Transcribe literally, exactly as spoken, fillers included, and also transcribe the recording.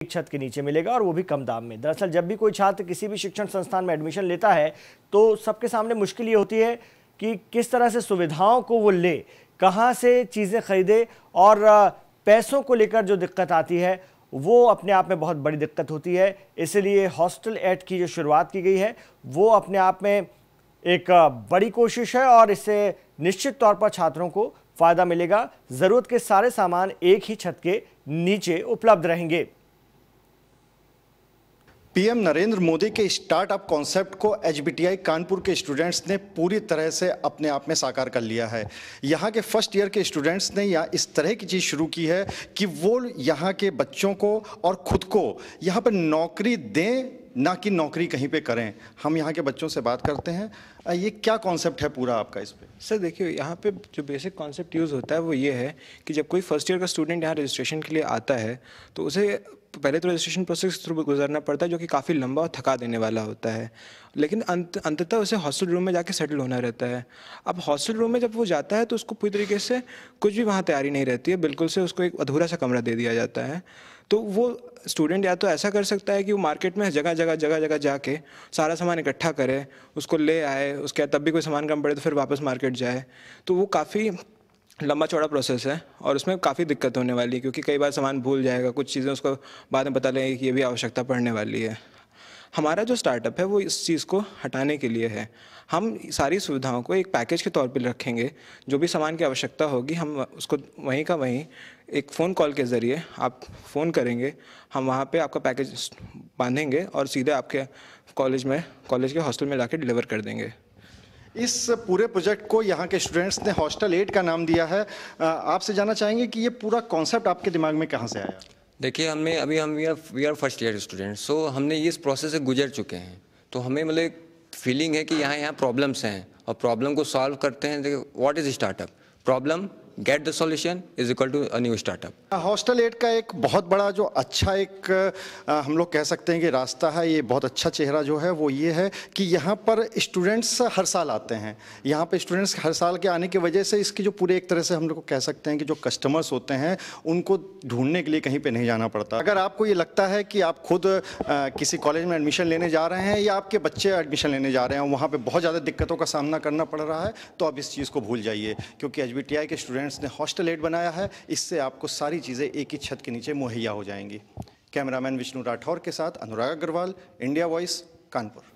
छत के नीचे मिलेगा और वो भी कम दाम में। दरअसल जब भी कोई छात्र किसी भी शिक्षण संस्थान में एडमिशन लेता है तो सबके सामने मुश्किल ये होती है कि किस तरह से सुविधाओं को वो ले, कहाँ से चीज़ें खरीदे, और पैसों को लेकर जो दिक्कत आती है वो अपने आप में बहुत बड़ी दिक्कत होती है। इसलिए हॉस्टल एड की जो शुरुआत की गई है वो अपने आप में एक बड़ी कोशिश है और इससे निश्चित तौर पर छात्रों को फ़ायदा मिलेगा। ज़रूरत के सारे सामान एक ही छत के नीचे उपलब्ध रहेंगे। पीएम नरेंद्र मोदी के स्टार्टअप कॉन्सेप्ट को एचबीटीआई कानपुर के स्टूडेंट्स ने पूरी तरह से अपने आप में साकार कर लिया है। यहाँ के फर्स्ट ईयर के स्टूडेंट्स ने यहाँ इस तरह की चीज़ शुरू की है कि वो यहाँ के बच्चों को और ख़ुद को यहाँ पर नौकरी दें, ना कि नौकरी कहीं पे करें। हम यहाँ के बच्चों से बात करते हैं। ये क्या कॉन्सेप्ट है पूरा आपका इस पे? सर देखिए, यहाँ पे जो बेसिक कॉन्सेप्ट यूज़ होता है वो ये है कि जब कोई फर्स्ट ईयर का स्टूडेंट यहाँ रजिस्ट्रेशन के लिए आता है तो उसे पहले तो रजिस्ट्रेशन प्रोसेस थ्रू गुजरना पड़ता है, जो कि काफ़ी लंबा और थका देने वाला होता है, लेकिन अंत अंततः उसे हॉस्टल रूम में जाके सेटल होना रहता है। अब हॉस्टल रूम में जब वो जाता है तो उसको पूरी तरीके से कुछ भी वहाँ तैयारी नहीं रहती है, बिल्कुल से उसको एक अधूरा सा कमरा दे दिया जाता है। तो वो स्टूडेंट या तो ऐसा कर सकता है कि वो मार्केट में जगह जगह जगह जगह जाके सारा सामान इकट्ठा करे, उसको ले आए, उसके बाद तब भी कोई सामान कम पड़े तो फिर वापस मार्केट जाए। तो वो काफ़ी लंबा चौड़ा प्रोसेस है और उसमें काफ़ी दिक्कत होने वाली है, क्योंकि कई बार सामान भूल जाएगा, कुछ चीज़ें उसको बाद में पता लगेगी कि ये भी आवश्यकता पड़ने वाली है। हमारा जो स्टार्टअप है वो इस चीज़ को हटाने के लिए है। हम सारी सुविधाओं को एक पैकेज के तौर पर रखेंगे। जो भी सामान की आवश्यकता होगी हम उसको वहीं का वहीं एक फ़ोन कॉल के ज़रिए आप फ़ोन करेंगे, हम वहाँ पे आपका पैकेज बांधेंगे और सीधे आपके कॉलेज में कॉलेज के हॉस्टल में लाके डिलीवर कर देंगे। इस पूरे प्रोजेक्ट को यहाँ के स्टूडेंट्स ने हॉस्टल एड का नाम दिया है। आपसे जानना चाहेंगे कि ये पूरा कॉन्सेप्ट आपके दिमाग में कहाँ से आया? देखिए, हमें अभी हम we are we are first year students, so हमने इस प्रोसेस से गुजर चुके हैं। तो हमें मतलब फीलिंग है कि यहाँ यहाँ प्रॉब्लम्स हैं और प्रॉब्लम को सॉल्व करते हैं। देखिए, what is startup? Problem get the solution is equal to a new startup. Hostel aid का एक बहुत बड़ा जो अच्छा एक आ, हम लोग कह सकते हैं कि रास्ता है, ये बहुत अच्छा चेहरा जो है वो ये है कि यहाँ पर स्टूडेंट्स हर साल आते हैं। यहाँ पर स्टूडेंट्स हर साल के आने की वजह से इसकी जो पूरे एक तरह से हम लोग को कह सकते हैं कि जो कस्टमर्स होते हैं उनको ढूंढने के लिए कहीं पर नहीं जाना पड़ता। अगर आपको ये लगता है कि आप खुद आ, किसी कॉलेज में एडमिशन लेने जा रहे हैं या आपके बच्चे एडमिशन लेने जा रहे हैं, वहाँ पर बहुत ज़्यादा दिक्कतों का सामना करना पड़ रहा है, तो आप इस चीज़ को भूल जाइए, क्योंकि एच बी टी आई के स्टूडेंट्स ने हॉस्टल एड बनाया है। इससे आपको सारी चीज़ें एक ही छत के नीचे मुहैया हो जाएंगी। कैमरामैन विष्णु राठौर के साथ अनुराग अग्रवाल, इंडिया वॉइस, कानपुर।